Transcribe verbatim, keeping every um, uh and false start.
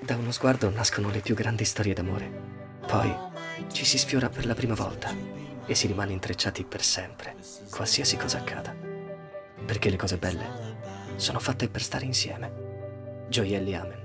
Da uno sguardo nascono le più grandi storie d'amore. Poi ci si sfiora per la prima volta e si rimane intrecciati per sempre, qualsiasi cosa accada. Perché le cose belle sono fatte per stare insieme. Gioielli Amen.